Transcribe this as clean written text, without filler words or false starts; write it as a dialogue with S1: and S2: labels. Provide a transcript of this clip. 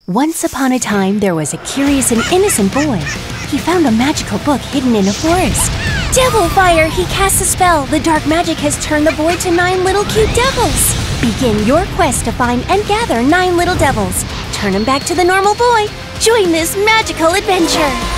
S1: Once upon a time, there was a curious and innocent boy. He found a magical book hidden in a forest. Devil fire! He casts a spell. The dark magic has turned the boy to 9 little cute devils. Begin your quest to find and gather 9 little devils. Turn him back to the normal boy. Join this magical adventure.